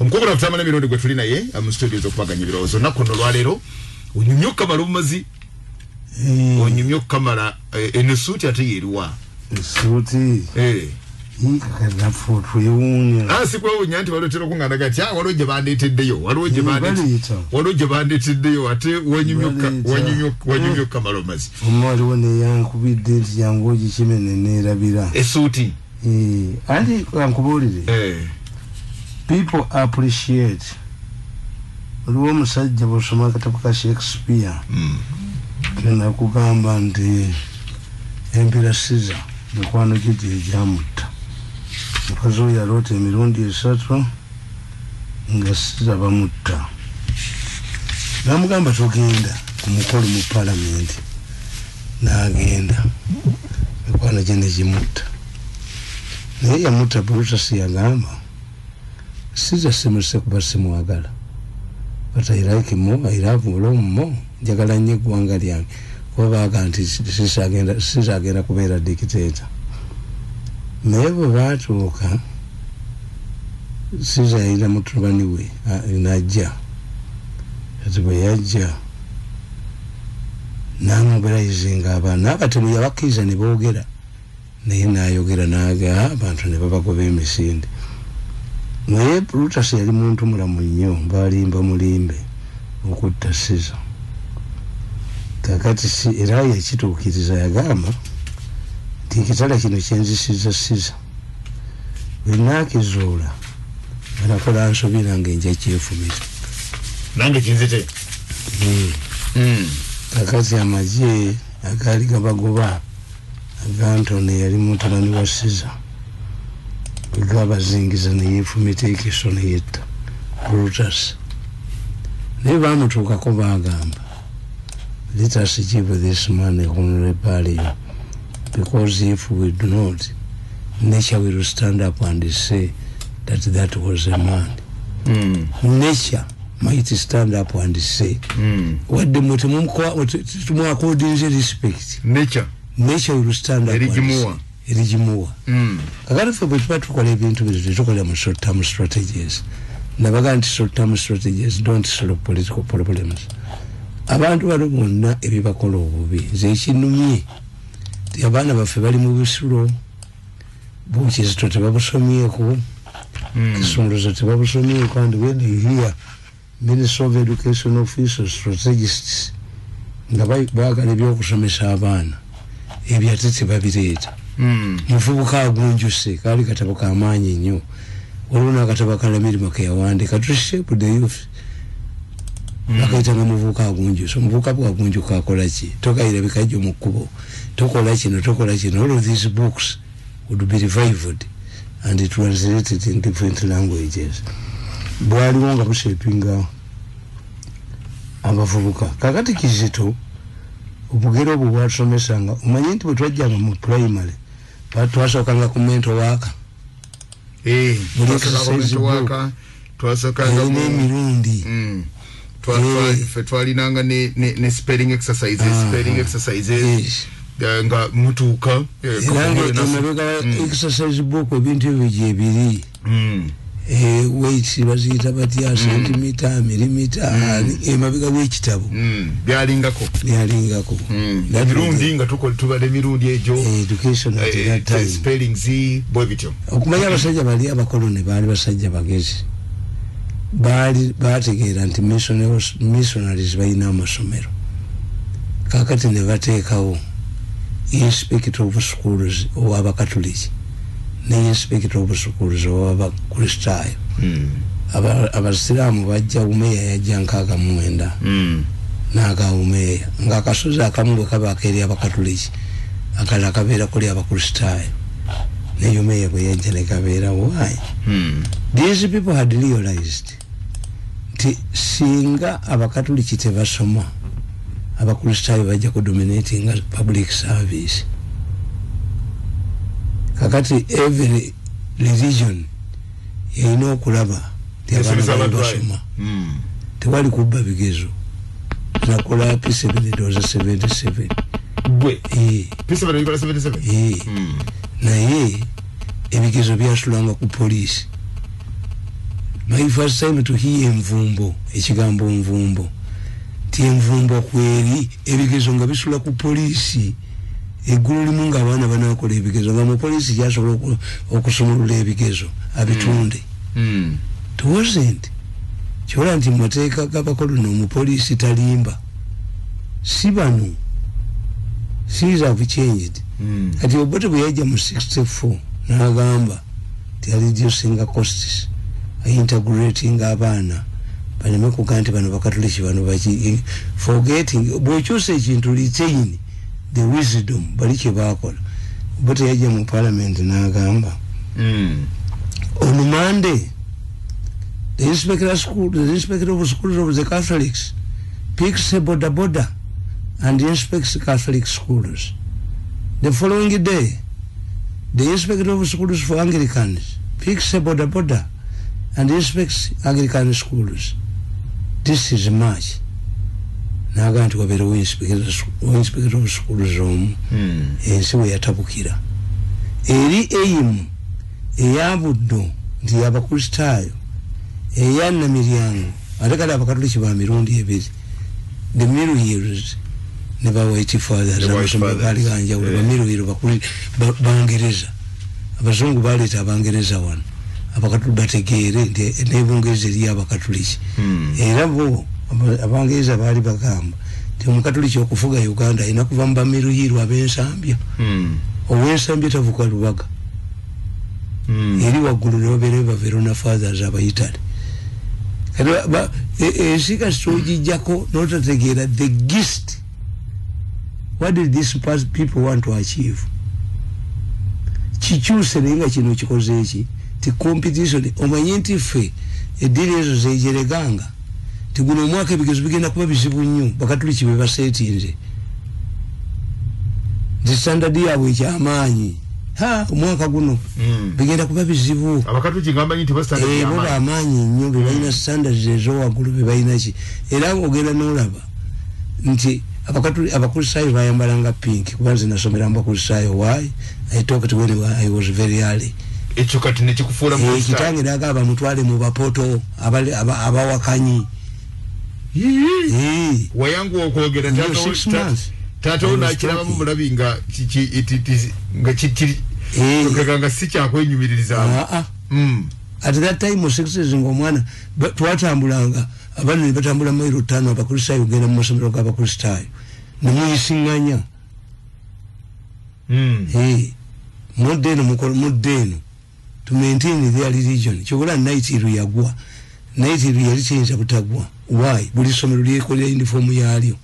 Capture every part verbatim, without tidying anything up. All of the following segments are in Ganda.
omukubula Tamale Mirundi gwe tulina ye mu studio z'okubaganya ebirowoozo nakuno lwaleero onyumya okamala omumazi onyumya okamala eno suuti ate yeeriwa suuti Nafutu yunya. Ah, sikuwa unyanti walotero kungana gati. Ah, walo jebandete deyo. Walo jebandete. Walo jebandete deyo. Ate wanyumyoka wanyumyoka wanyumyoka malomazi. Umwali wane yangu bidenti yangu jichime nenera bila. Esuti. Eh, andi yankubulire. Eh. People appreciate. Uliwo musajja bosoma katabu ka Shakespeare. Mm. Kena kugamba nti Emperor Caesar mukwano kiti ejamuta. Mukazo yalote emirundi esatu nga Caesar bamutta. Namugamba togenda kumukolo mu parliament. Naagenda. Mukwano jene jimutta. Naye yamutta Brutus yagamba Caesar semuse kuba semwagala. But I like him more, I love him more. Jagala nye gwanga lyange. Kwa baga nti Caesar agenda Caesar agenda kubeera dictator. Mevo batuuka Caesar ila mutubani we inajja. Ati bwe yajja namuberayizinga abaana abatemu yabakkiriza ne boogera naye naayogera naaga abantu ne babagoba emisinde. Naye Brutus yali muntu mulamu nnyo balimba mulimbe okutta Caesar. Kakati si era yakituukiriza yagamba nti ekitala kino kyenzisiza Caesar bwe naakizuula banakola nsobi nange nja kyefumita nange kinzite. Kakati amagye agaali gabagoba aga Antony yali mutabani wa Caesar gabazingiza neyefumita ekiso neyetta Brutus. Naye bamutuukako bagamba let us give this man a honorary burial, because if we do not, nature will stand up and say that that was a man. Mm. Nature might stand up and say, mm. what the mutimum according to respect. Nature. Nature will stand up and say. Erijimua. Mm. Kakati fe bwetuba tukola ebintu bitu tukola mu short term strategies. Nabaga nti short term strategies don't solve political problems. Abantu bano bonna ebibakola obubi nze ekinumye ti abaana baffe bali mu bisulo Bukizito tebabusomyeko Kisongozo tebabusomyeko and when you hear Minister of Education officials strategists nga baagala ebyokusomesa abaana ebyo ate tebabireeta. Muvubuka agunjuse kaali katabo k'amaanyi nnyo waliwo n'akatabo akalamirimu ke yawandiika to shape the youth. Bakaita nga muvubuka agunjuse omuvubuka bwagunjuka akola ki tokayirabika jjo mu kkubo tokola kino tokola kino. All of these books would be revived and translated in different languages. Bwaliwo nga bushapinga abavubuka. Kakati Kizito obugero obwo bwasomesanga omanyi nti bwe twajjanga mu primary twasokanga ku mento waka eh twasokanga twasokanga mu Mirundi twa twalinanga ne ne spelling exercises spelling exercises nga mutuuka exercise book ebintu ebyo ebiri eh weight bazita batya centimeter millimeter emabiga w'ekitabo byalingako byalingako Mirundi nga tuko tubale Mirundi ejo education at that time spelling z bobityo okumanya abasajja bali abakoloni bali basajja bagezi bali bategeera nti missionaries missionaries bayina amasomero kakati ne bateekawo inspector of schools ow'abakatoliki ne inspector of schools ow'abakristaayo. Abasiraamu bajja umeya yajja nkaaga mu mwenda n'aga umeya ng'akasozi akamu bwe kaba akeeri abakatoliki akalala kabeera kuli abakristaayo ne umeya bwe yajja ne kabeera why. These people had realized nti singa abakatoliki tebasoma abakristaayo bajja kudominatinga public service. Kakati every religion yalina okulaba ti abaana basoma tewali kubba bigezo. Nakola P seven doza seventy-seven bwe P seven doza seventy-seven naye ebigezo byasulanga ku poliisi My first time to hear Mvumbo, Echigambo Mvumbo. Ti Mvumbo kweri, ebigezo nga bisula ku polisi. Egulu limunga abana banakola ebigezo nga mu polisi yasobola okusumulula ebigezo abitunde. Mm. It wasn't. Chola nti mwateeka gabakolo no mu polisi talimba. Sibanu. Things have changed. Mm. Ati obote bweyaja mu sixty-four n'agamba ti reducing costs, integrating abana baleme kuga nti bano bakatoliki bano baki forgetting bw'okyusa ekintu retain the wisdom bali kye bakola. Obote yaja mu parliament n'agamba mm. on Monday the inspector of school the inspector of schools of the Catholics picks a border border and inspects Catholic schools. The following day, the inspector of schools for Anglicans picks a border border and inspects Anglican schools. This is March. Now I'm going to go to the inspector of schools room and see where Tabukira. Eri aim, Eyabudo, the Abakustayo, Eyana Miriam, I reckon Abakatlish by Mirundi a bit. The middle years. Never waited for the Bali Ganja with a middle of Bangereza. Abazungu Balita Bangereza one. Abakatu Bategere, the neighboring Gazia Abakatulish. A Rabo, Abangeza Bali Bagam, the Mukatulish Okufuga Uganda, in Akuvamba Miru, Aben Sambia, or when Sambit of Ukaluaga. Iriwa Guru Vereva Verona fathers Abaitad. But a Sika Soji Jaco, not together, the gist. What did these people want to achieve? Chichuse nenga chino chikozechi ti competition omanyenti fe ediri ezo zejereganga ti guno mwaka bigezo bigenda kuba bizibu nnyo bakatuli kibe basetinze the standard yawe kyamaanyi ha omwaka guno mm. bigenda kuba bizibu abakatuli kingamba nti ba standard yamanyi eh amanyi nnyo bebayina standards ezo wagulu bebayina ki era ogenda n'olaba nti abakatuli abakulisayo bayambalanga pink kubanze nasomera mbakulisayo why I talked when I was very early echo kati ne kikufuula mu e kitange dagaba mutwale mu bapoto abali abawakanyi eh wayangu okwogera tato tato na kiraba mu bulabinga kiki ititi nga kiki ngakanga sicha kwenyumiririza ah mm at that time sixties ngomwana twatambulanga abantu ne batambula mairo tano abakulisayo genda mu masomero g'abakulisayo nemuyisinganya mm eh modern mukolo modern to maintain their religion chokola night iru yagwa night iru yali change butagwa why buli somero lyekolera uniform yalyo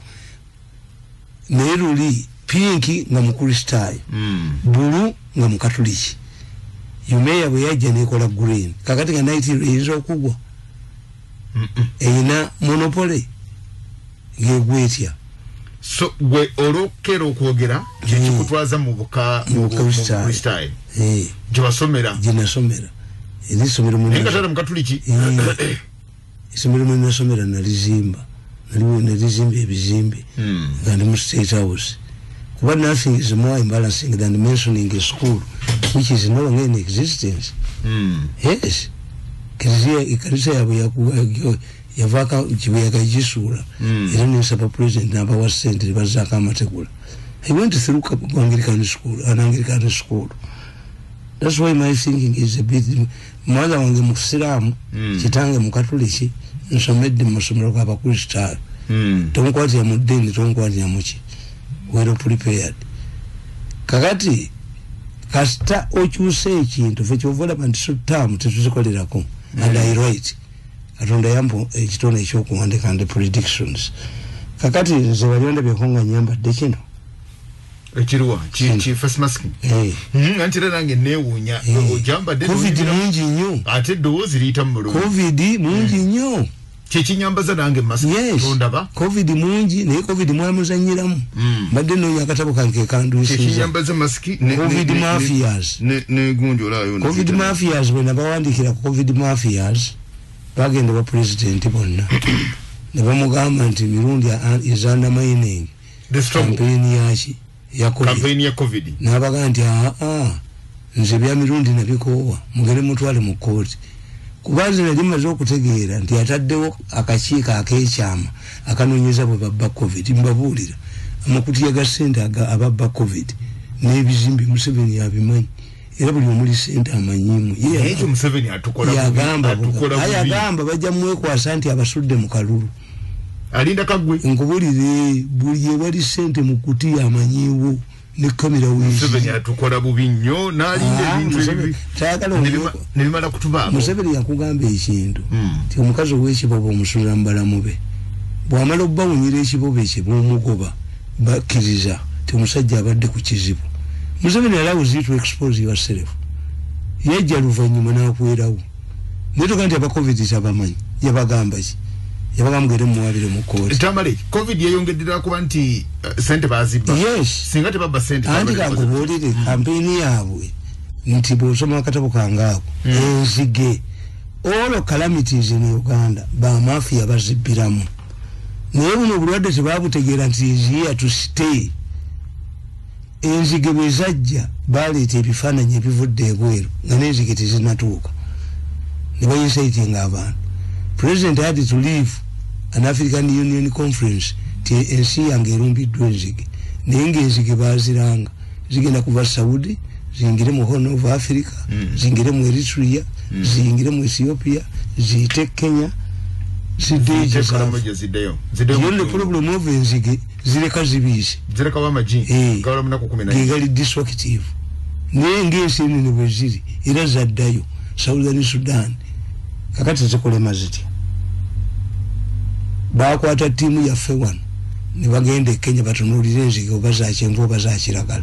neruli pinki nga mukulisayo mm bulu nga mukatoliki yumeya bwe yajja nekola green kakati nga night iru izo okugwa mm -mm. Eina monopoly ngegwetya so gwe olokero okwogera kikutwaza mu buka mu Kristayo eh jibasomera jinasomera eri somero mu ngata mu katoliki somero mu nasomera na lizimba naliwo na lizimba ebizimbe ngandi mu State House kuba nothing is more embarrassing than mentioning a school which is no longer in existence. mm Yes kizia ikarisa ya ya yavaka kibuyaga jisura era ne saba president naba wa center bazaka amategula. I went through Anglican school an Anglican school. That's why my thinking is a bit mother wange musiramu kitange mukatoliki nsomedde musomero kwa bakristo mm tonkwati ya mudeni tonkwati ya muchi well prepared kakati kasta okyuse ekintu fe kyovola bantu sutamu tetuzikolera and I write atonda yambo ekitone ekyokuwandika and predictions kakati nze walionda byekonga nyamba dekino ekirwa chi first mask eh mm antira nange newunya ojamba de covid mungi nnyo ate dozi lita mulo covid mungi nnyo chichi nyambaza nange mask ondaba covid mungi ne covid mwamuzanyiramu badde no yakatabo kanke kandu chichi nyambaza mask ne covid mafias ne ne gunjo layo covid mafias bwe nabawandikira covid mafias bagende ba president bonna ne bamugamba nti Mirundi is undermining the campaign yachi ya covid campaign ya covid nabaga nti ah ah nze bya Mirundi nabikowa mugere mutwale mu court kubazi na lima zo kutegeera nti ataddewo akakiika akekyama akanonyeza bwe babba covid mbabulira amakuti ya gasente ababba covid n'ebizimbi Museveni yabimanyi era buli omuli sente amanyimu ye ekyo Museveni atukola yagamba atukola ayagamba bajja mwekwasa nti abasudde mu kalulu alinda kagwe nkubulire buli ewali sente mu kuti amanyiwo ne kamera wizi Museveni atukola bubi nnyo n'alinda ebintu ebibi nebimala kutubaako Museveni yakugamba ekintu ti omukazi ow'ekibobo omusula mbalamu be bw'amala obbawunyira ekibobo ekyo bw'omugoba bakkiriza ti omusajja abadde ku kizibu Museveni allows you to expose yourself yajja luvannyuma n'akwerawo naye toga nti aba covid kyabamanyi yabagamba ki yabagamba gere muwabire mu kooti Tamale covid yeyongedera kuba nti uh, sente bazibba yes singa tebabba sente anti kakubuulire kampeyini yaabwe nti bw'osoma akatabo kangaako enzige all calamities in Uganda Bamafiya bazibbiramu naye buno obulwadde tebabutegeera nti is here to stay enzige bwe zajja baleeta ebifaananyi ebivudde ebweru nga n'enzige tezinatuuka ne bayisaitinga abantu President had to leave an African Union conference ti ensi yange erumbiddwa enzige naye ng'enzige baziranga zigenda kuva Saudi zingire mu Horn of Africa mm. zingire mu Eritrea mm. zingire mu Ethiopia ziyite Kenya zideje zideyo zideyo problem of enzige zireka zibizi zireka wamaji hey. gawala muna kumi na nine destructive naye ng'ensi eno bwe ziri era zaddayo Southern Sudan kakati zikolema ziti bakwata tiimu yaffe wano ne bagenda e Kenya batunuulira enzige oba za kyenvu oba za kiragala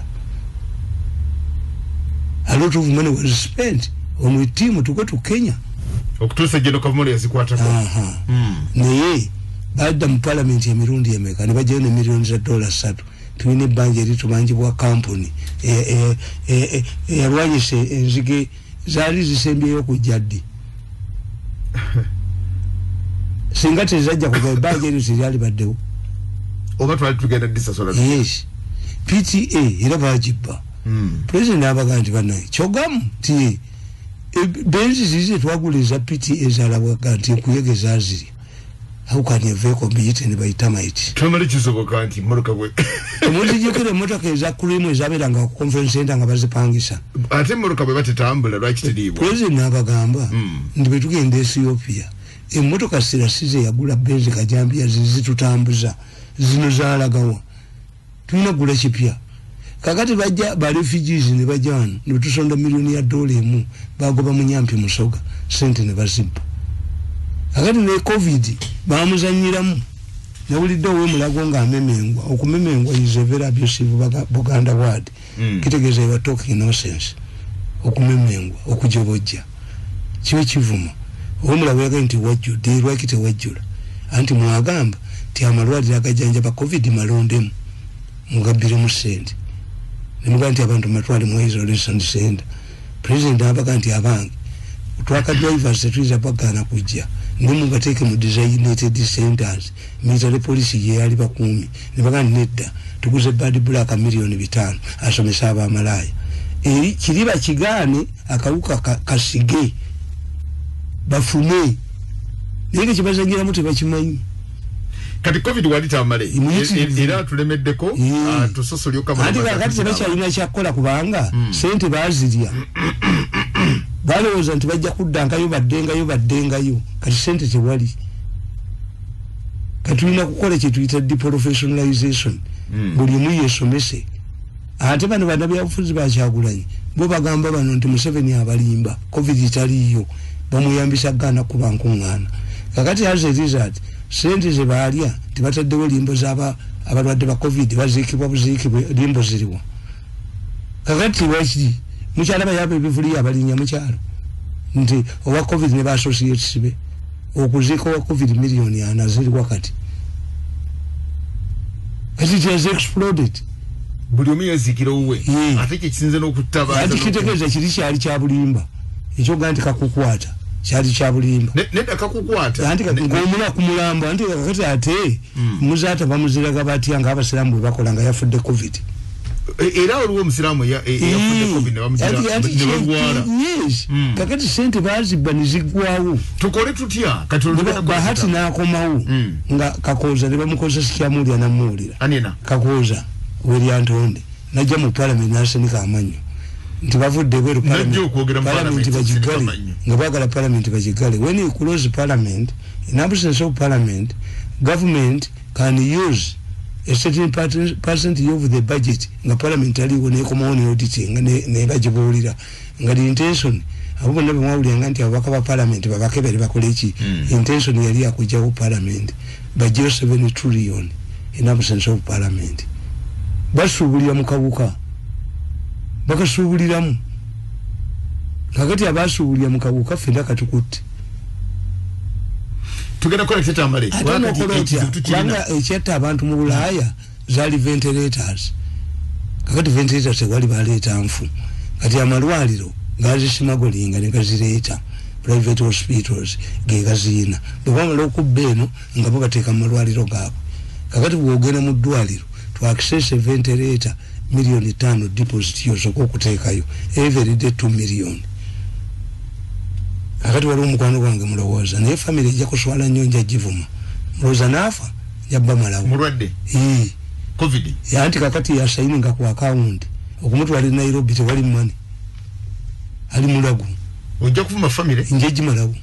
a lot of money was spent on a team to go to Kenya okutuusa geno kavumuli yazikwatako mm. naye badda mu parliament ya Mirundi emeka ne bajjayo ne millions za dola ssatu tulina ebbanja eritubangibwa kampuni eyalwanyisa enzige zaali zisembyeyo okujja ddi singa tezajja kuva ebbanja eryo teryali baddewo oba twali tugenda disasola yes P T A era bagibba mm. President abaga nti banaye kyogamu ti e, benzi zize twagula eza P T A zalabaga nti ekuyegeza aziri how can you vehicle be eaten by termite Tamale kisoboka nti mmotoka bwe omuzijjukira emmotoka eza kurimu ezabeeranga ku conference center nga bazipangisa ate emmotoka bwe batetambula lwaki teriibwa President abagamba mm. nti bwe tugenda Ethiopia emmotoka sirasize yagula benzi kajambia zizitutambuza zino zalagawa tulina gula kipya kakati bajja ba refugees ne bajana ne tusonda milioni ya dola emu bagoba munyampi musoga sente ne bazibba kakati ne covid bamuzanyiramu nawulidde owe mulago nga amemengwa okumemengwa is a very abusive Buganda word mm. kitegeeza eba talking nonsense okumemengwa okujobojja kiwe kivuma owe mulago yaga nti wajjudde lwaki tewajjula anti mwagamba ti amalwaliro agajjanjaba covid malondemu mugabbire mu sente nemuga nti abantu matwale mu isolation center President abaga nti abange twaka drivers tetwiza bagana kujja nemugateeke mu designated centers military police ye yali bakumi nebaga nedda tuguze bad black milioni bitano asomesa abamalaya eri kiriba kigane akawuka kasige bafune nenge kibazangira muti bakimanyi kati covid wali Tamale era tulemeddeko tusosoli okama andi kakati tebakyalina kyakola kubanga sente bazirya balowooza nti bajja kuddangayo baddengayo baddengayo kati sente tewali kati tulina kukola kye tuyita deprofessionalization buli omu yeesomese ate bano bannabyabufuzi bakyagulanyi bo bagamba bano nti Museveni abalimba covid taliyo bamuyambisa gaana kuba nkuŋŋaana kakati as a result sente ze baalya tibataddewo limbo zaba abalwadde ba covid baziikibwa buziikibwe limbo ziriwa kakati lwaki mukyala bayaba ebivuli abalinya mukyalo nti owa covid ne ba associates be okuziika owa covid milioni ana ziri wakati kati it has exploded buli omu yeziikira owuwe ate kyekisinze n'okutaba ati kitegeeza kiri kyali kya bulimba ekyoga nti kakukwata kyali kya bulimba nedda kakukwata anti ng'omula ku mulambo anti kakati ate muzaata bamuziraga batya nga abasiraamu bwe bakola nga yafudde covid era oluwo musiramu ya yafudde covid ne bamujira ne balwala yes kakati sente baziba nizigwawo tukole tutya katolubeka bahati na komawo nga kakoza ne bamukoza sikyamulya na mulira anina kakoza weri antonde najja mu parliament nasenika amanyo nti bavudde bweru parliament bajigali nga bagala parliament bajigali when you close parliament in absence of parliament government can use a certain percent of the budget nga parliament ali wone komone auditing ne ne bajibulira nga the intention abo nabo mwawuli nganti abaka ba parliament babakebere bakolechi mm. intention yali yakujja ku parliament budget seven trillion in absence of parliament basubulira mukabuka bakasubuliramu kakati abasubulira mukabuka fenda katukutte tugenda kola Tamale wanga ekyetta abantu mu Bulaya zali ventilators kakati ventilators wali baleta nfu kati amalwaliro gazi simagolinga ne gazireta private hospitals ge gazina bwama lokubeno nga bagateka amalwaliro gabo kakati bwogena mu ddwaliro to access a ventilator milioni tano deposit yozo kokutekayo every day two million akati wali omukwano gwange mulowoza naye family ejja kuswala nnyo nja givuma mulowoza nafa yabba malawo mulwadde ee covid yanti kakati ya saini nga ku account okumutwala Nairobi tewali money ali mulagu ojja kufuma family njeji malawo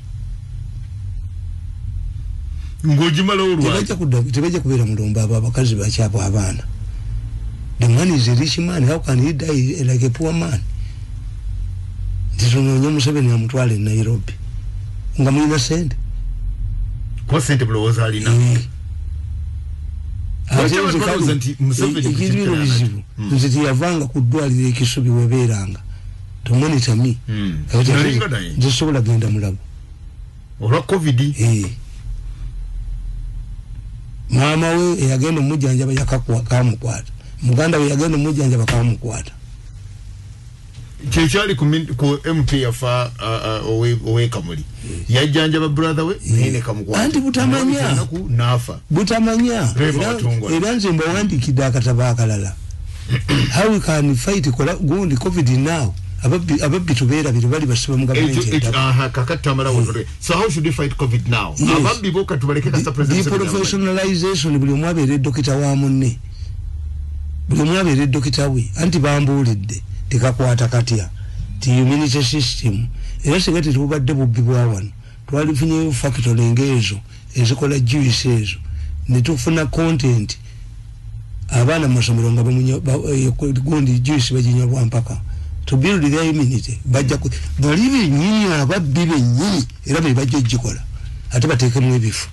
ngoji malawo lwa tebajja kudda tebajja kubera mulomba aba abakazi bakyapo abaana the man is a rich man how can he die like a poor man ndizono nyomu Museveni amutwale Nairobi nga mulina sente kwa sente bulowoza alina ajenze kalu ikizibiro bizibu nziti yavanga kudwalira ekisubi weberanga to monitor me ndisobola genda mulago olwa covid eh mama we yagenda mujanja yakakwa kamukwata muganda we yagenda mujanja bakamukwata Chechali ku ku M P afa owe owe kamuli yajanja ba brother we nene kamukwa anti butamanya nafa butamanya eranze mba wandi kidaka tabakalala how we can fight kola gundi covid now ababbi ababbi tubera biri bali basiba mu government aha kakata mara wondore so how should we fight covid now ababbi boka tubaleke kasta president the professionalization buli mwabere dokita wa munne buli mwabere dokita we anti bambulidde tikakwata katya ti immunity system era segati tubadde bubibwa wano twali funye factory engezo ezikola juice ezo netufuna content abana masomero nga bamunyo gondi juice bajinya bwa mpaka to build their immunity bajja ku balibe nyinyi ababbibe nyinyi era be bajja jikola ate bateke mu ebifu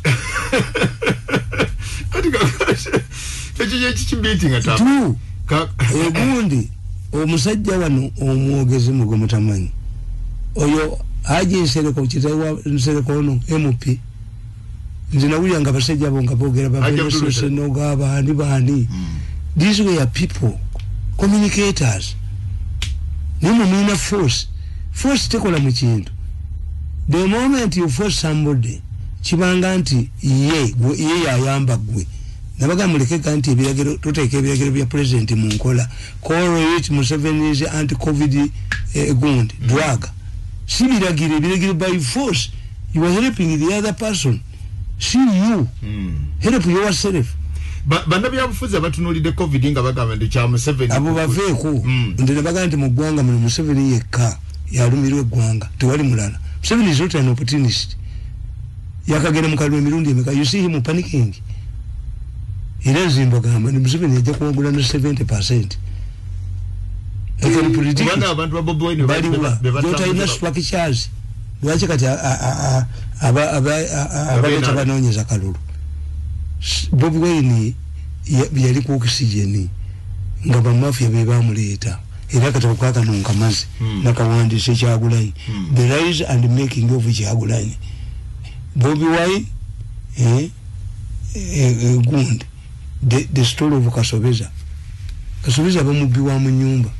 ati kakashe ekiye kichibiting atapa ka egundi omusajja wano omwogezi mugo mutamanyi oyo aje nsereko kitawa nsereko ono M P nzina wuli nga basajja bonga bogera babeso no gaba ani bani these were people communicators nimu mina force force tekola mu kintu the moment you force somebody kibanga nti ye ye yayamba gwe nabaga muleke kanti ebiragiro tuteke ebiragiro bya president mu nkola call it Museveni is anti covid eh, gund drug sibiragire ebiragiro by force you are helping the other person see you mm. help yourself ba banda byabufuza abatunulide covid nga bagamba ndi kya Museveni abo baveeko mm. ndine baga nti mu gwanga mu Museveni yekka yalumirwe gwanga tewali mulala Museveni is not an opportunist yakagenda mu kalwe Mirundi emeka you see him panicking Ilezi mbogamba ni Museveni yajja kuwagula na seventy percent. Ekali politiki. Bana abantu ba Bobi wine bali bali dota ina swaki chazi. Lwache kati aba aba aba tabanonyeza kalulu. Bobi wine yali ku oxygen nga Bamafiya be bamuleta. Era kati okwaka nunkamazi nakawandise kyagulayi. The rise and making of kyagulayi. Bobi wine eh eh gundi the the story of Kasobeza Kasobeza bamubiwa mu nyumba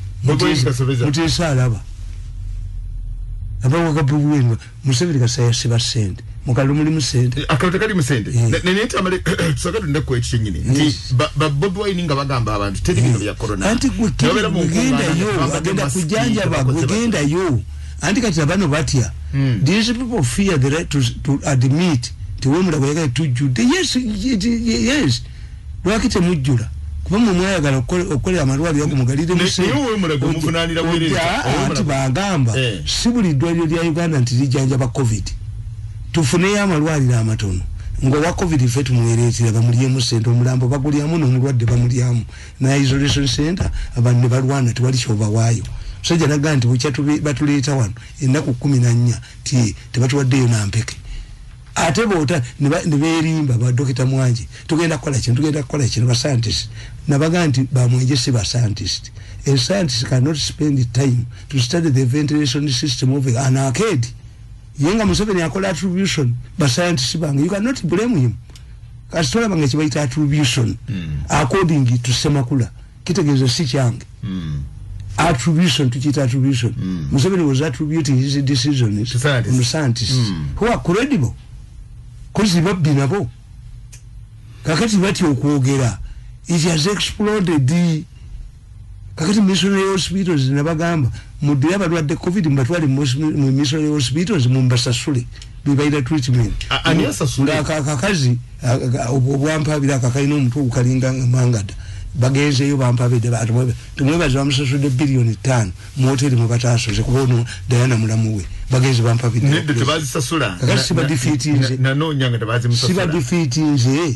mutesa alaba aba wakabuwenwa Museveni kasaya siba sente mukalu muli musente akalu tekali musente nene Tamale tusakatu ndako ekinyine nti Bobi Wine nga bagamba abantu teri bino bya corona anti gutenda yo bagenda kujanja bagenda yo anti kati abano batya these people fear the right to, to admit tiwemula kwega tujude yes yes lwakite mujjula kubamu mwayagala okolera amalwali yako mugalide musente niwe mulago mufunanira wereza anti bagamba sibuli dwalyo lya Uganda nti lijanja ba covid tufune ya amalwali na amatono ngo wa covid fetu mweretira bamuliye musente omulambo bagulyamu n'omulwadde bamulyamu na isolation center abantu balwana tiwali choba wayo soja naganti buchatu batuleta wano ennaku kumi na nnya ti tebatuwaddeyo nampeke ate bota niberimba ba dokita Mwanje tugenda kola kintu tugenda kola kintu ba scientist nabaganti ba Mwanje si ba scientist a scientist cannot spend time to study the ventilation system of an arcade yenga Museveni akola attribution ba scientist bang you cannot blame him kasitola bange kibaita attribution mm. according to Semakula kitegezo si kyange mm. attribution to kita attribution mm. Museveni was attributing his decision to scientists mm. who are credible kozi babbi nabo kakati bati okwogera it has exploded kakati missionary hospitals nabagamba mudira balwadde covid mbatwali mu missionary hospitals mu mbasasule bibaida treatment aniasa sula kakazi obwampa biraka kaino omuntu ukalinga mangada bagenze yo bampa bide batu mwe tumwe bazamsasule de billion tano mu hotel mu bataso ze kubono Diana mulamuwe bagenze bampa bide ne tebazi sasula kakasi ba defeat nze na no nyanga tebazi musasula siba defeat nze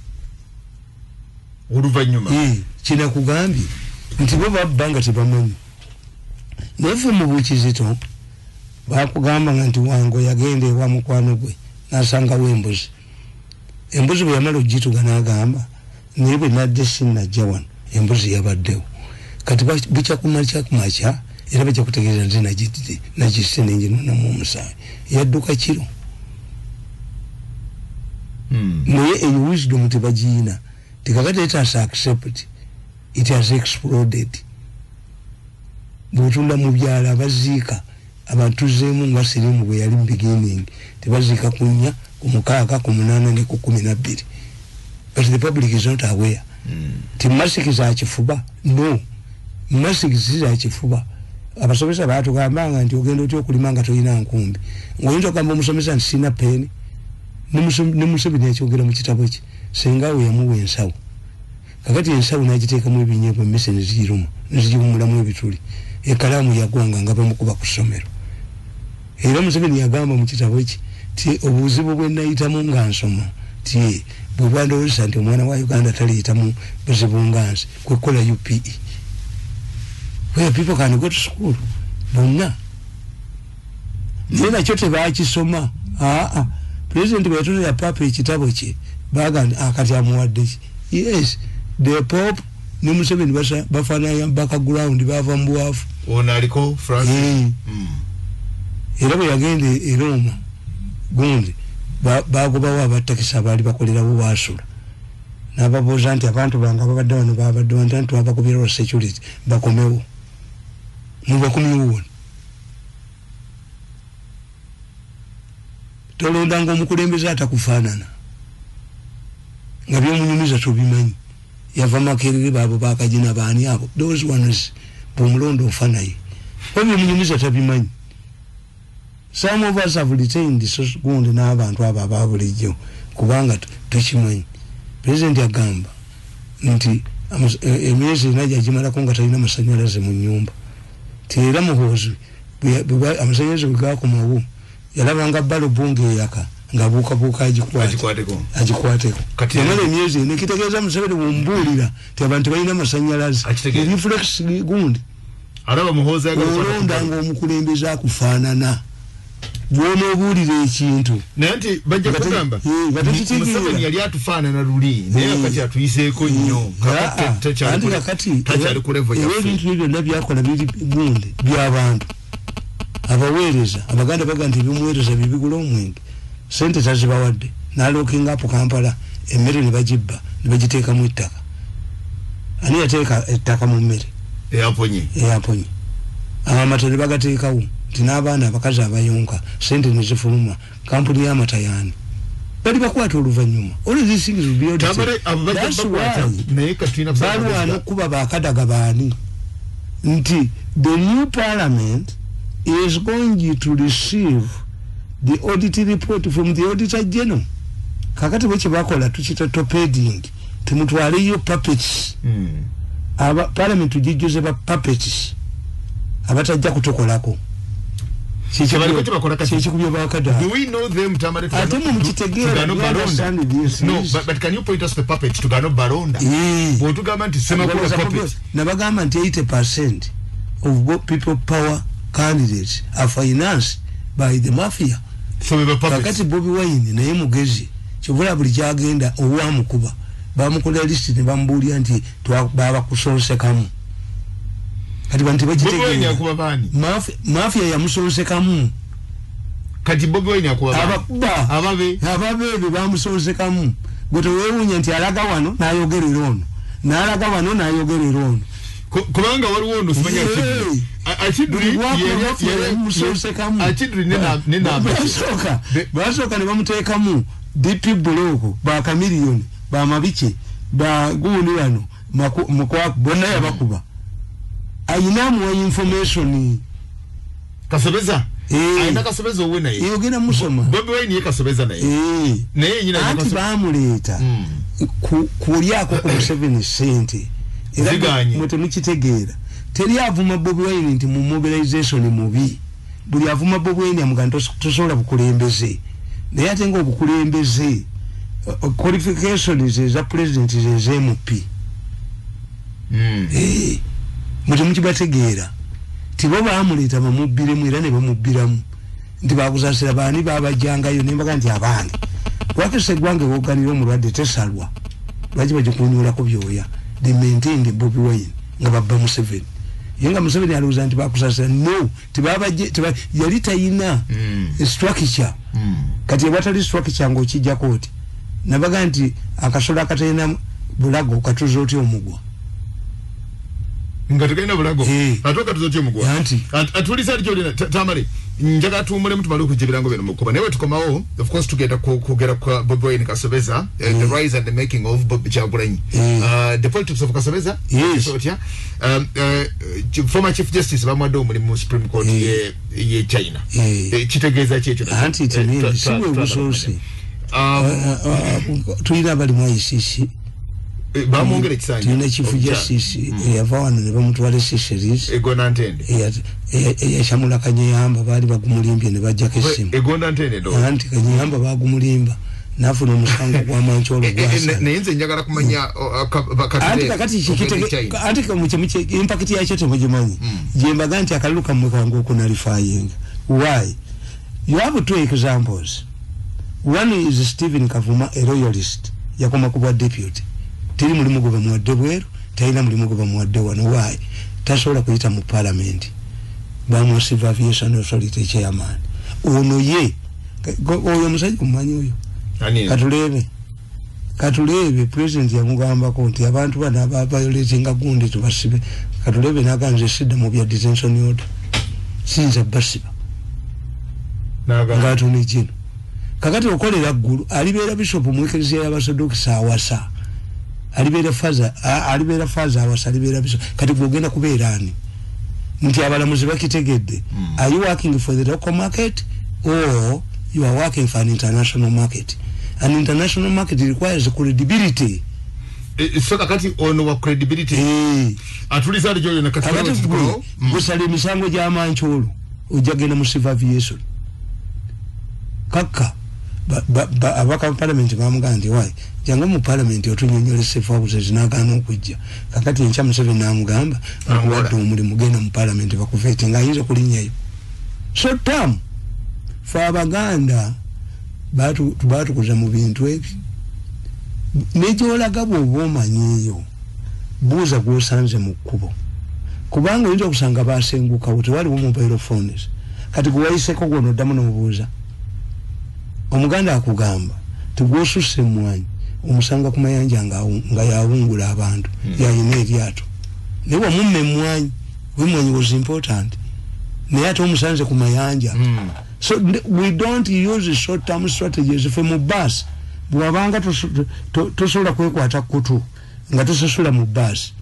uruvanyuma eh kina kugambi nti bo babanga tibamanyi nefu mu buchizito bakugamba nti wango yagende wa mukwano gwe nasanga wembuzi embuzi bwe yamalo jitu ganagamba nibe nadde sinna jawan embuzi yabaddewo kati bicha kumacha kumacha era bicha kutegereza nti najidde najisene njino na mu musayi yadduka kiro mm. Naye a wisdom tibajina tikakati it has accept it has exploded butunda mu byala abaziika abantu zeemu nga sirimu bwe yali beginning tebaziika kunya ku mukaaga ku munaana ne ku kumi na bbiri but the public is not aware mm. ti masiki za kifuba no masiki za kifuba abasomesa batugambanga nti ogenda otyo okulima nga toyina nkumbi ngoyinza okugamba omusomesa nti sina peni ne Museveni akyogera mu kitabo kye senga we yamuwa ensawo kakati ensawo n'agiteekamu ebinyeebwa emmese ne ziyiruma ne zigiwumulamu ebituli ekalamu yagwanga nga bamukuba ku ssomero era Museveni yagamba mu kitabo kye ti obuzibu bwe nayitamu nga nsoma ti bwe bwandowozesa nti omwana wa Uganda taliyitamu buzibu nga nze kwekola U P E where people can go to school bonna naye nakyo tebakisoma aa president bwetolo ya papa ekitabo kye bagandi akati amuwadde yes the pope ne Museveni bafaananya background bava mu bwafu ono aliko Francis mm. mm. era bwe yagende e Roma gundi bagobawo abatakisa abaali bakolerawo wasula n'ababuuza nti abantu bange ababadde wano babadde wano nti abakubirawo security bakomewo mubakumiwo tolondanga omukulembeze atakufaanana nga byomunyumiza tobimanyi yava makerere baabo bakajina baani abo those ones bumulondo ofa naye obyomunyumiza tabimanyi. Some of us have retained so gundi n'abantu abo ababulijjo kubanga tukimanyi. President yagamba nti emyezi najja gimalako nga talina masanyalaze mu nyumba tera muhozi amasanyalaze bwegakomawo yalabanga balobu ng'eyaka nga buukabuuka agikwateko agikwateko yamala emyezi eno kitegeeza Museveni bwombuulira ti abantu balina masanyalaze reflex gundi olondanga omukulembeze akufaanana bwona obuulira ekintu naye nti bajja kugamba Museveni yali atufaanana luli naye akati atuyiseeko nnyo takyali ku level yaffe ebintu byo byonna byakola biri gundi by'abantu abaweereza abaganda baga nti ebimuweereza bibigula omwenge sente tazibawadde n'alookinga apo Kampala emmere ne bagibba ne bagiteekamu ettaka ani yateeka ettaka mu mmere eyaponye eyaponye amamata ne bagateekawo tinabana abakazi abayonka sente nezifuluma kampuni ya matayani bali bakwata oluvanyuma all these things will be able to that's why balu anokuba bakadaga bani nti the new parliament is going to receive the audit report from the auditor general kakati bwe bakola tukita torpedoing timutwale yo puppets mm. aba parliament tujijuze ba puppets abatajja kutokolako chichi bali bakola kati chichi kubyo bakada do we know them Tamale atemu mkitegera no but, but can you point us the puppets to Gano Baronda bo tugamba nti sema ko puppets na bagamba nti eighty percent of people power candidates are financed by the mafia so we puppets kakati Bobi Wine naye mugezi kivula buli kyagenda owamukuba bamukola list ne bambuulya nti baba kusonse kamu kati bantu bajitegenya akuba bani mafia mafia ya musonse kamu kati Bobi Wine akuba bani abakuba ababe ababe bamusonse kamu goto wewunya nti alaga wano nayogerera ono nalaga wano nayogerera ono kubanga waliwo ono simanya chidri achidri yeye musonse kamu achidri nena nena basoka basoka ne bamuteekamu D P bloko ba kamiliyoni ba mabiche ba gundi wano mukwa bonna yabakuba ayinamu wa information kasebeza eh ayina kasebeza owe naye yogena musoma Bobi Wine yekasebeza naye eh naye nyina anti bamuleta ku kulyako ku seven cent era mute mukitegeera teri avuma Bobi Wine nti mu mobilization mubi buli avuma Bobi Wine amuganto tosola bukulembeze naye atenga obukulembeze qualifications za president ze M P mm. eh mute mukibategeera tibo baamuleta bamubire mwira ne bamubiramu ndi bakuzasira bani babajangayo nembaga nti abange wakese gwange woganiro mulwadde tesalwa baji bajikunyula ko byoya they maintain the Bobi Wine nga babba Museveni yenga Museveni aluza nti bakusasira no tibabaje tiba yalita ina mm. structure mm. kati watali structure ngo kijja koti nabaga nti akasola katena bulago katuzo oti omugwa ngategena bulago hey. atoka tuzo oti omugwa anti atulisa ali Tamale njaga tumule mtu maluku jibirango bino mukuba newe tukomao of course together kugera kwa Bobi Wine Kasebeza mm. the rise and the making of Bobi Chagulanyi mm. uh, the politics of Kasebeza yes. so yeah um, uh, former chief justice bamwado muri mu Supreme Court mm. ye ye China mm. kitegeza checho anti temini siwe usosi tuina bali mwa isisi bamongere kisanja tuna chief justice yavawana ne bamutwale series egona ntende ya shamula kanyamba bali bagumulimbye ne bajja kesimu egona ntende do anti kanyamba bagumulimba nafu no musango kwa mancholo gwasa nenze njagala kumanya anti kakati chikite anti kamuche muche impact ya chote mujimanyi jemba ganti akaluka mwekango kuna rifying why you have two examples one is Stephen Kavuma a royalist yakoma kuba deputy tiri mulimu goba muwadde bweru tayina mulimu goba muwadde wano why tasobola kuyita mu parliament bamu civil aviation authority chairman ono ye oyo musajja kumanyi oyo katulebe katulebe president yamugamba ko nti abantu bana babayolezing gundi tubasibe katulebe naganze sida mu bya detention order sinza basiba naga ngatu ni jino kakati okolera ggulu alibera bishop mwekezi y'abasodoki sawasa alibera faza alibera faza awasa alibera bishop kati bwogenda kubeerani nti abalamuzi bakitegedde mm. are you working for the local market or you are working for an international market? An international market requires credibility. So kakati ono wa credibility eh atulizali joyo na katwala tukolo gusali misango ja mancholo ujagena mu civil aviation kaka ba, ba abaka parliament bamugandi why jango mu parliament otunyonyole civil houses nagano okujja kakati encha museve namugamba akuwadde omuli mugenda mu parliament bakuvete nga yinza kulinyayo so tam fa abaganda batu tubatu kuza mu bintu ebi nejola gabo obomanyiyo buza gwosanze mu kubo kubanga yinza kusanga basenguka uti wali mu mobile phones kati kuwaise ko gono damu no buza omuganda akugamba tugosuse mwanyi omusanga kumayanja nga nga yawungula abantu mm. ya ine lyato newa mumme mwanyi we mwanyi was important naye ate omusanze ku mayanja. Mm. So we don't use short term strategies for mu bus. Bwabanga tosobola kwekwata kutu nga tosasula mu bus.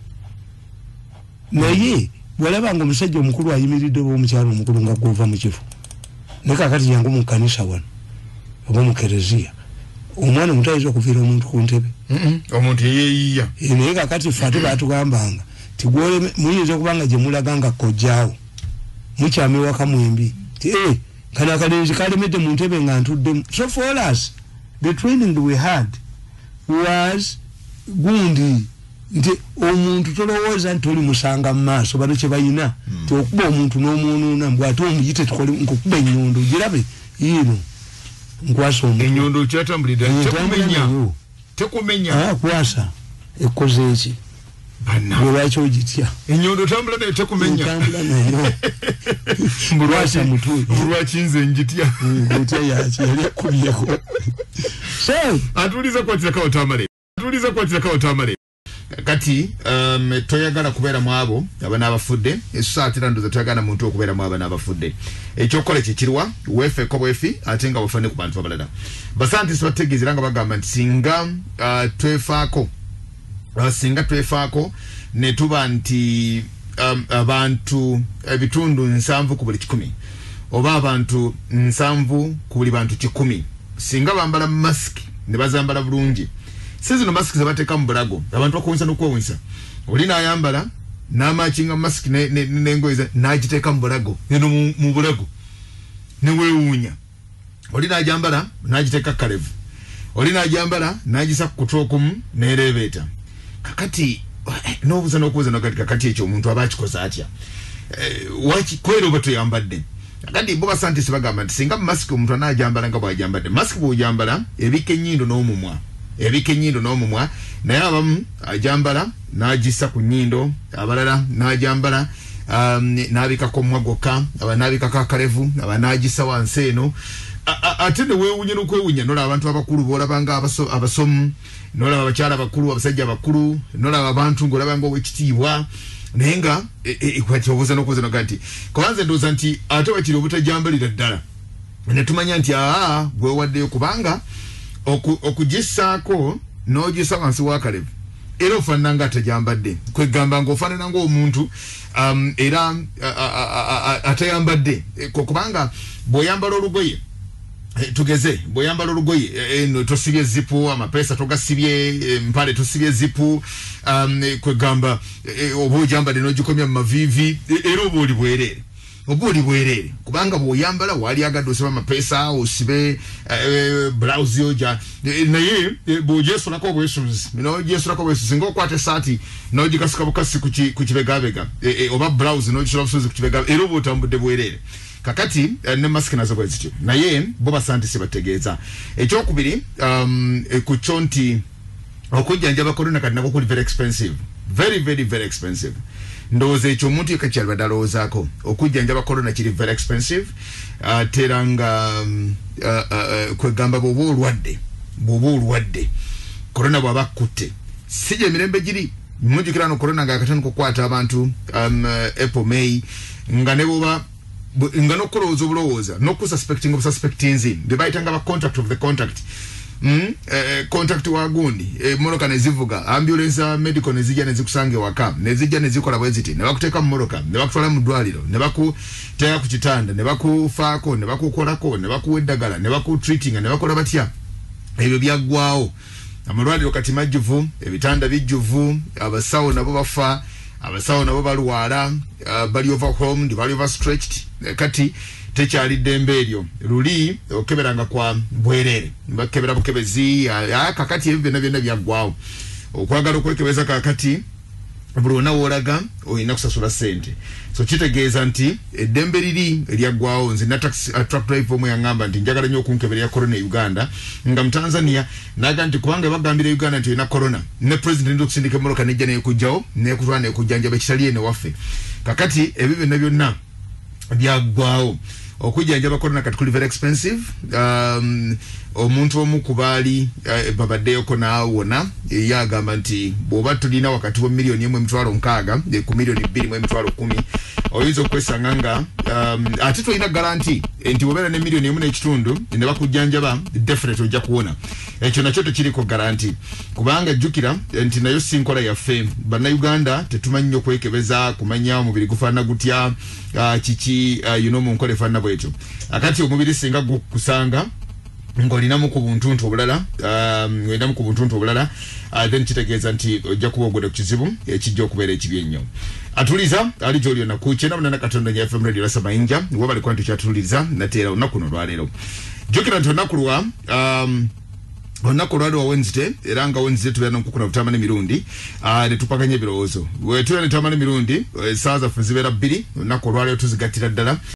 Naye bwalaba nga omusajja omukulu ayimiridde omukyalo omukulu nga gova mu kifo. Ne kakati yangu mu kanisa wano. Oba mu kereziya. Omwana mutayiza okuviira omuntu ku ntebe. Mm omuntu yeyiya. Naye kakati ffe ate baatugambanga tigwole muyinza okubanga gye mulaga nga kojjaawo. Mukyame waka mwembi. Eh kana kalenzi kalemedde mu ntebe nga ntudde. So for us the training we had was gundi nti omuntu tolowooza nti oli musanga mu maaso bano kye bayina ti okuba omuntu n'omwonoona mbw ate omuyite tukole nkukuba ennyondo girabe yiino nkwasa omuntu ennyondo kyatambulidde tekumenya tekumenya kwasa ekkoze eki bwe lwaki ogitya ennyondo tambula nayo tekumenya tambula nayo mbulwasa mutwe mbulwaki nze njitya ngutya yaki yali akubyeko so atuliza kwatirakawo Tamale atuliza kwatirakawo Tamale kati um, toyagala kubeera mu abo abana abafudde esaatira ndoza toyagala muntu okubeera mu abana abafudde ekyokola kikirwa wefe ko bwefi ate nga bafane ku bantu abalala basanti sibategeezera nga bagamba nti singa uh, twefaako uh, singa twefaako ne tuba nti um, abantu ebitundu nsanvu ku buli kikumi oba abantu nsanvu ku buli bantu kikumi singa bambala mask ne bazambala bulungi sizino mask zabateka mu bulago abantu bakuwinsa n'okwewunsa oli n'ayambala n'amachinga mask n'engoye n'agiteeka mu bulago eno mu bulago ne weewuunya oli n'agyambala n'agiteeka kalevu oli n'agyambala n'agisa ku kutwa okumu n'ereebeeta kakati n'obuuza n'okubuuza nokati kakati ekyo omuntu aba akikoze atya kwera oba toyambadde kakati bo basantisi bagamba nti singa mask omuntu anagyambala nga bw'agyambadde mask bw'ogyambala ebika ennyindo n'omumwa ebika ennyindo n'omumwa naye abamu agyambala n'agissa ku nnyindo abalala n'agyambala um, n'abikako omumwa gwokka aba n'abikako akalevu aba n'agissa wansi eno ate ne weewunya n'okwewunya nolaba abantu abakulu boolabanga abasomu nolaba abakyala abakulu abasajja abakulu nolaba abantu ng'olabanga ow'ekitiibwa naye nga obuuza n'okubuuza noga nti kubanze ndowooza nti ate wakiri obutagyambalira ddala ne tumanya nti aa gwewaddeyo kubanga okugissaako n'ogissa wansi w'akalevu era ofaanana nga atagyambadde kwegamba ng'ofaanana ng'omuntu um, era atayambadde kubanga bw'oyambala olugoye tugeze bw'oyambala olugoye eno tosibye zipu amapeesa togasibye empale tosibye zipu um, kwegamba oba ogyambadde n'ogikomya mu maviivi era oba oli bwereere oba oli bwereere kubanga bw'oyambala waali agadde osiba amapeesa osibe uh, blouse oja naye bw'ogyesulako obwesuuzi n'ogyesulako obwesuuzi ng'okwata esaati n'ogikasika bukasi ku kibegabega oba blouse n'ogisula busuuzi ku kibegabega era oba otambudde bwereere kakati uh, ne mask nazo bwe zityo naye bo basantisi bategeeza ekyokubiri um, ku kyo nti okujjanjaba corona kati nako kuli very expensive very very very expensive ndowooza ekyo omuntu yekka kyali badde alowoozaako okujjanjaba corona kiri very expensive uh, tera nga um, uh, uh, kwegamba bw'oba olwadde bw'oba olwadde corona bw'aba akutte si gye emirembe giri mujjukira no corona nga akatandika okukwata abantu um, uh, April May nga ne bw'oba nga n'okulowooza obulowooza n'okususpecting obususpectinzi bye bayitanga ba contact of the contact mm? eh, contact wa gundi emmoloka eh, ne zivuga ambulance medical ne zijja ne zikusanga ewaka ne zijja ne zikola bwe ziti ne bakuteeka mu mmoloka ne bakutwala mu ddwaliro ne bakuteeka ku kitanda ne bakufaako ne bakukolako ne bakuwa eddagala ne bakutreatinga ne bakola batya ebyo byaggwawo amalwaliro kati majjuvu ebitanda bijjuvu abasawo nabo bafa abasawo nabo balwala uh, bali over home ndi bali over stretched kati tekyali ddembe eryo luli okeberanga kwa bwerere bakebera bukebezi kakati ebyo byonna byonna byaggwawo okwagala okwekebeza kakati buli wonna woolaga olina kusasula ssente so kitegeeza nti eddembe liri eryaggwawo nze na taxi uh, truck drive omu yaŋŋamba nti njagala nnyo okunkeberera corona e Uganda nga mu Tanzania naga nti kubanga bagambira Uganda nti olina corona ne president ndi okusindika emmoloka nejja neekujjawo neekutwala neekujjanjaba ekitali eno waffe kakati ebyo byonna byonna byaggwawo okujjanjaba corona kati kuli very expensive um, omuntu omu kubali uh, babaddeyo ko naawona yagamba nti bw'oba tulina wakati wa milioni emu emitwalo nkaaga ku milioni bbiri mu emitwalo kumi oyinza okwesanga nga um, ate tulina garanti nti bw'obeera ne milioni emu n'ekitundu ne bakujjanjaba definitely ojja kuwona. Ekyo nakyo tekiriko garanti kubanga jjukira nti nayo si nkola yaffe bannayuganda tetumanyi nnyo kwekebeza kumanya omubiri gufaanana gutya uh, kiki uh, you know, mu nkola efaanana bwetyo. Akati omubiri singa gukusanga ng'olinamu ku buntuntu obulala um, ng'olinamu ku buntuntu obulala uh, then kitegeeza nti ojja kuba ogwedde ku kizibu ekijja okubeera ekibi ennyo. Atuliza ali gy'oli onaku kyenda munana katonda nya F M radio lasa mayinja wabali kwa nti kyatuliza nateera olunaku luno lwaleero. Jjukira nti olunaku lwa um, olunaku lwaleero wa Wednesday era nga Wednesday tubeera n'okukuna Tamale Mirundi uh, ne tupakanya ebirowoozo. Bwe tubeera ne Tamale Mirundi essaawa zaffe zibeera bbiri olunaku olwaleero tuzigattira ddala.